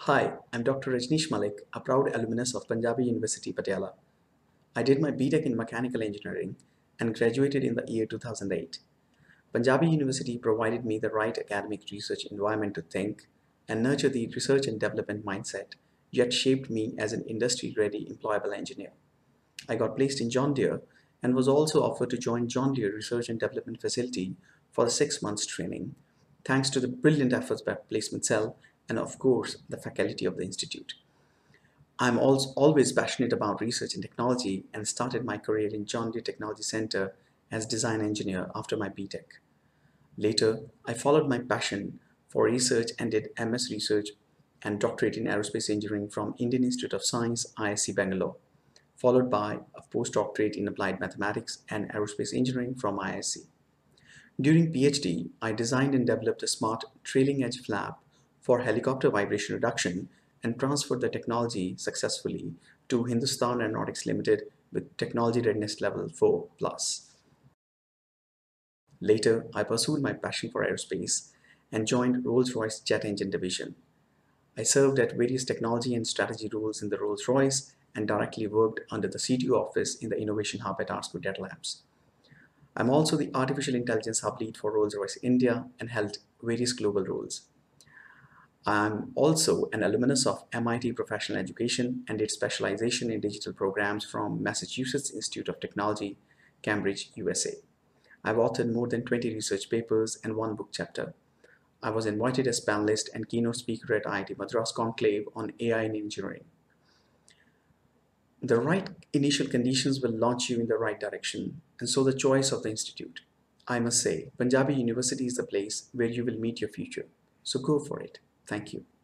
Hi, I'm Dr. Rajnish Mallick, a proud alumnus of Punjabi University, Patiala. I did my B.Tech in Mechanical Engineering and graduated in the year 2008. Punjabi University provided me the right academic research environment to think and nurture the research and development mindset, yet shaped me as an industry-ready, employable engineer. I got placed in John Deere and was also offered to join John Deere Research and Development Facility for the 6 months training, thanks to the brilliant efforts by placement cell and of course the faculty of the institute. I'm also always passionate about research and technology and started my career in John Deere Technology Center as design engineer after my B.Tech. Later, I followed my passion for research and did MS Research and Doctorate in Aerospace Engineering from Indian Institute of Science, IISc Bangalore, followed by a Post-Doctorate in Applied Mathematics and Aerospace Engineering from IISc. During PhD, I designed and developed a smart trailing edge flap for helicopter vibration reduction and transferred the technology successfully to Hindustan Aeronautics Limited with technology readiness level 4+. Later, I pursued my passion for aerospace and joined Rolls-Royce jet engine division. I served at various technology and strategy roles in the Rolls-Royce and directly worked under the CTO office in the Innovation Hub at Art School Data Labs. I'm also the Artificial Intelligence Hub Lead for Rolls-Royce India and held various global roles. I'm also an alumnus of MIT Professional Education and did specialization in digital programs from Massachusetts Institute of Technology, Cambridge, USA. I've authored more than 20 research papers and one book chapter. I was invited as panelist and keynote speaker at IIT Madras Conclave on AI in Engineering. The right initial conditions will launch you in the right direction, and so the choice of the institute. I must say, Punjabi University is the place where you will meet your future. So go for it. Thank you.